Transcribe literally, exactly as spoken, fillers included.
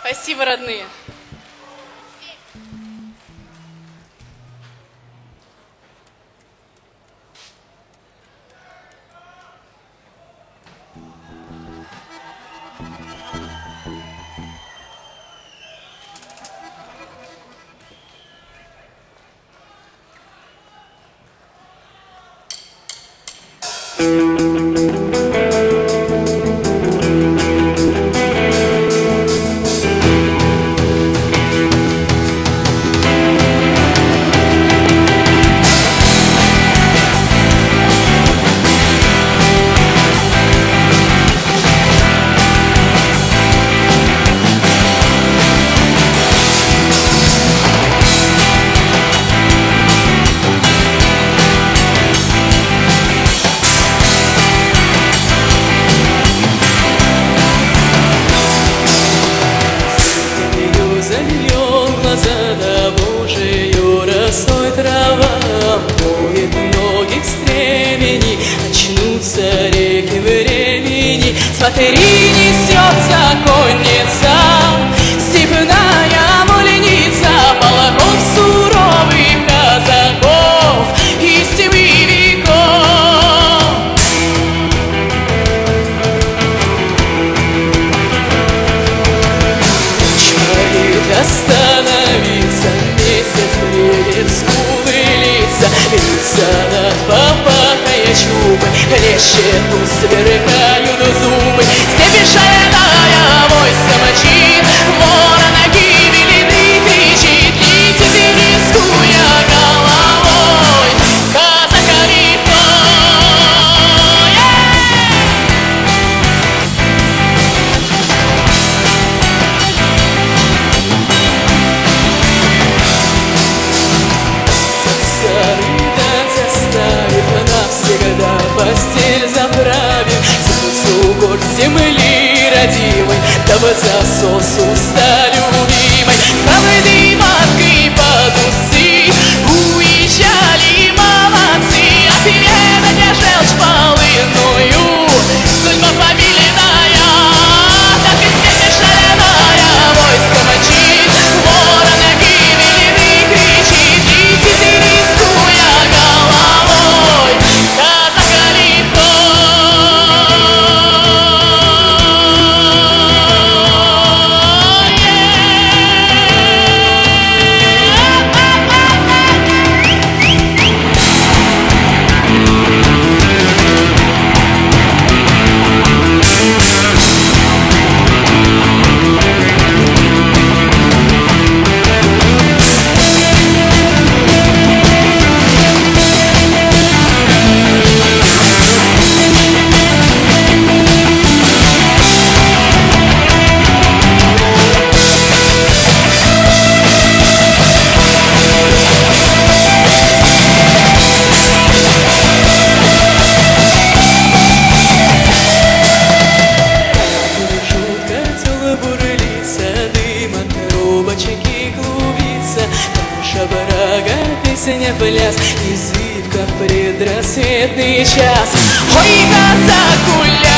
Спасибо, родные. Смотри, несется конница, степная муляница, полков суровых казаков из семи веков. Чает остановиться, месяц бредит скулы лица, лица над попахая чубы, хлещет у сверкают зубы. Степь шальная войско мочит, ворона гибели ты кричит, летит и рискуя головой, казака лихой. Засорыта заставит, навсегда постель заправит, смысл гор земли родимой, дабы засос уста любимой. С правдой маткой под усы уезжали молодцы, ответа для желчь полынную, судьба побеленная, так и степь шальная войско мочит, ворона гибели ты кричит, летит и рискуя головой, казака лихой. Песня, пляс, и зыбка в предрассветный час. Ой, казак гуляй!